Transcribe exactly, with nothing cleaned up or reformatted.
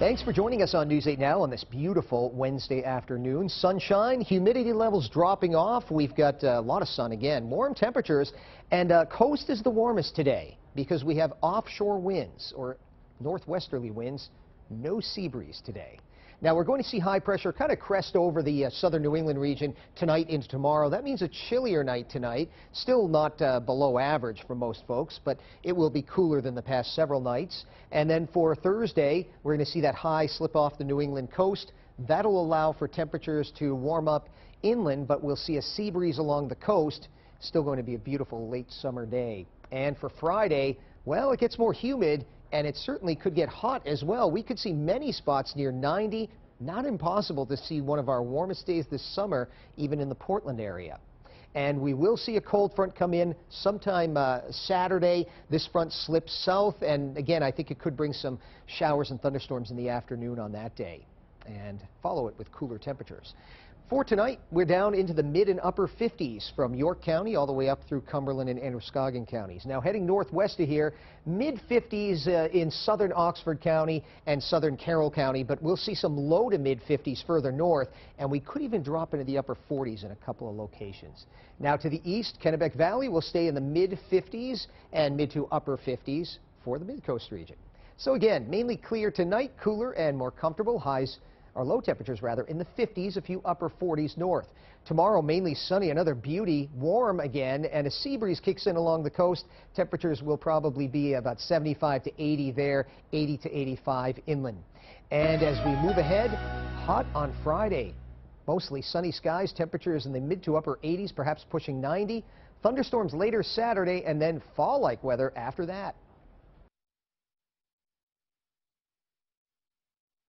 Thanks for joining us on News eight Now on this beautiful Wednesday afternoon. Sunshine, humidity levels dropping off. We've got a lot of sun again, warm temperatures, and uh, coast is the warmest today because we have offshore winds or northwesterly winds, no sea breeze today. Now we're going to see high pressure kind of crest over the uh, southern New England region tonight into tomorrow. That means a chillier night tonight, still not uh, below average for most folks, but it will be cooler than the past several nights. And then for Thursday, we're going to see that high slip off the New England coast. That'll allow for temperatures to warm up inland, but we'll see a sea breeze along the coast. Still going to be a beautiful late summer day. And for Friday, well, it gets more humid, and it certainly could get hot as well. We could see many spots near ninety. Not impossible to see one of our warmest days this summer, even in the Portland area. And we will see a cold front come in sometime uh, Saturday. This front slips south, and again, I think it could bring some showers and thunderstorms in the afternoon on that day, and follow it with cooler temperatures. For tonight, we're down into the mid and upper fifties from York County all the way up through Cumberland and Androscoggin counties. Now heading northwest of here, mid fifties uh, in southern Oxford County and southern Carroll County, but we'll see some low to mid fifties further north, and we could even drop into the upper forties in a couple of locations. Now to the east, Kennebec Valley will stay in the mid fifties and mid to upper fifties for the mid-coast region. So again, mainly clear tonight, cooler and more comfortable. Highs Our low temperatures, rather, in the fifties, a few upper forties north. Tomorrow, mainly sunny, another beauty, warm again, and a sea breeze kicks in along the coast. Temperatures will probably be about seventy-five to eighty there, eighty to eighty-five inland. And as we move ahead, hot on Friday. Mostly sunny skies, temperatures in the mid to upper eighties, perhaps pushing ninety. Thunderstorms later Saturday, and then fall-like weather after that.